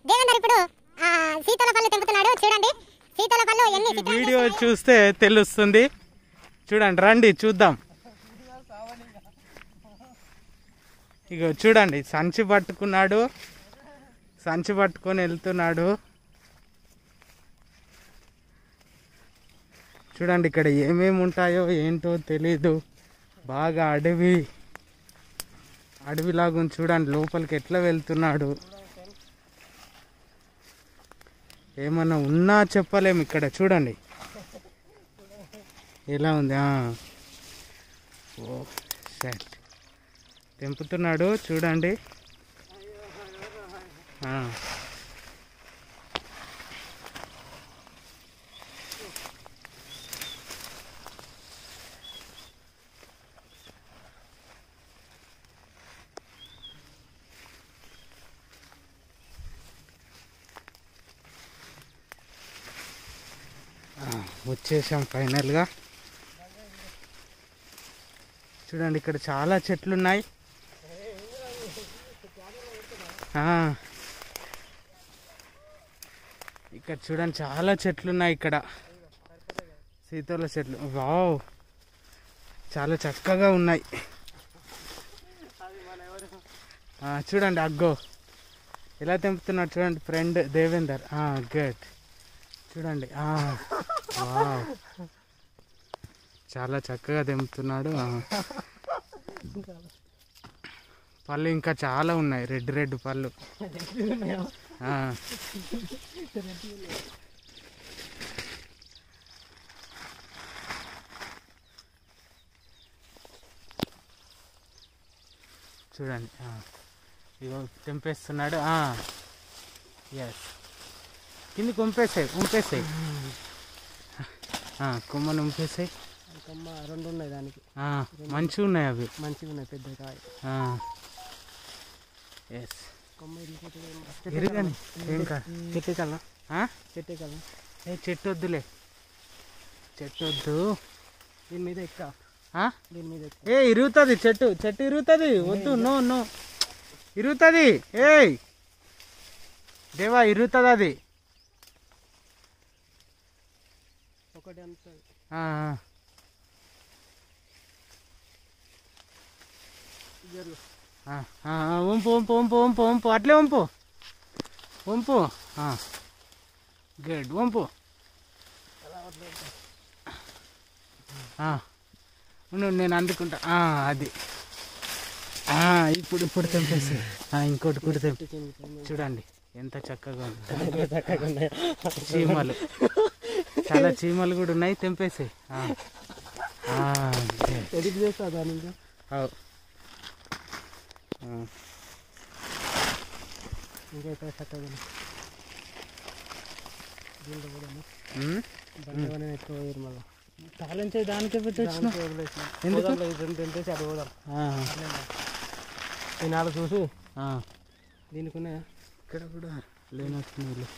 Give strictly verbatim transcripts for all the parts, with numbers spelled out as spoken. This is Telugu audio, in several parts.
దేవేందర్ ఇప్పుడు సీతల పళ్ళు తెంపుతున్నాడు. చూడండి సీతల పళ్ళు ఎన్ని. వీడియో చూస్తే తెలుస్తుంది. చూడండి, రండి చూద్దాం. ఇగో చూడండి, సంచి పట్టుకున్నాడు, సంచి పట్టుకొని వెళ్తున్నాడు. చూడండి ఇక్కడ ఏమేమి ఉంటాయో ఏంటో తెలీదు. బాగా అడవి అడవిలాగా చూడండి, లోపలికి ఎట్లా వెళ్తున్నాడు. ఏమన్నా ఉన్నా చెప్పలేము ఇక్కడ. చూడండి ఎలా ఉంది. ఓ షట్, తెంపుతున్నాడు చూడండి. వచ్చేసాం ఫైనల్గా. చూడండి ఇక్కడ చాలా చెట్లు ఉన్నాయి. ఇక్కడ చూడండి చాలా చెట్లు ఉన్నాయి. ఇక్కడ సీతాల చెట్లు. వావ్, చాలా చక్కగా ఉన్నాయి. చూడండి అగ్గో ఎలా తెంపుతున్నాడు చూడండి ఫ్రెండ్ దేవేందర్. గుడ్. చూడండి వావ్, చాలా చక్కగా తెంపుతున్నాడు. పళ్ళు ఇంకా చాలా ఉన్నాయి, రెడ్ రెడ్ పళ్ళు. చూడండి ఇగో తెంపేస్తున్నాడు. ఎస్, కిందికి ఉంపేసాయి ఉంపేసాయి కొమ్మను ఉంపేసాయి. కొమ్మ రెండు ఉన్నాయి దానికి. మంచిగా ఉన్నాయి అవి, మంచిగా ఉన్నాయి పెద్ద కాయ. ఎస్, కొమ్మ ఇరిగాని ఏం కాదు. చెట్టు కల్లా చెట్టు కదా. ఏ చెట్టు వద్దులే, చెట్టు వద్దు. దీని మీద ఎక్కువ, దీని మీద ఎక్కువ. ఏ ఇరుగుతుంది చెట్టు, చెట్టు ఇరుగుతుంది. వద్దు, నో నో, ఇరుగుతుంది. ఏ దేవా ఇరుగుతుంది అది. ఒకటి అంత వంపు వంపు వంపు వంపు వంపు అట్లే వంపు వంపు. గుడ్, వంపు. నేను అందుకుంటా. అది ఇప్పుడు ఇప్పుడు తెంపేసి ఇంకోటి కూడా తెంపి. చూడండి ఎంత చక్కగా ఉంది. చీమలు, చాలా చీమలు కూడా ఉన్నాయి. తెంపేసి ఎడిట్ చేస్తా దాని. ఇంకా ఇక్కడ చక్కగా దీంట్లో కూడా బండి ఎక్కువ వేయరు. మళ్ళీ తాళించే దానికే పెట్టేసి తెంపేసి అది పోదాం. ఈ నాలుగు చూసి దీనికి ఉన్నాయా ఇక్కడ కూడా లేనట్టున్నాయి.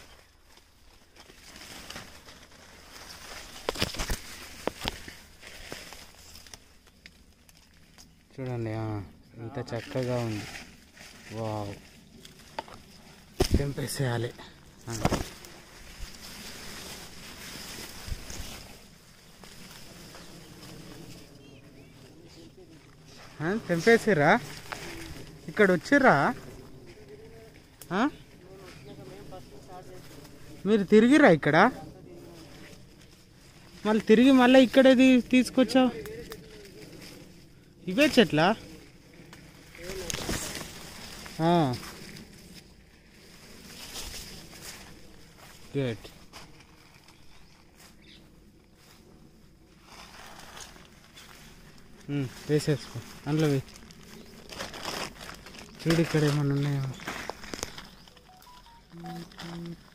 చూడండి ఎంత చక్కగా ఉంది. వావ్, తెంపేసేయాలి. తెంపేసిరా, ఇక్కడ వచ్చిర్రా. మీరు తిరిగిరా ఇక్కడ, మళ్ళీ తిరిగి మళ్ళీ ఇక్కడేది తీసుకొచ్చావు. ఇవే చెట్లా? గుడ్. వేసేసుకో అందులో వేసి. చూడు ఇక్కడ ఏమన్నా ఉన్నాయో.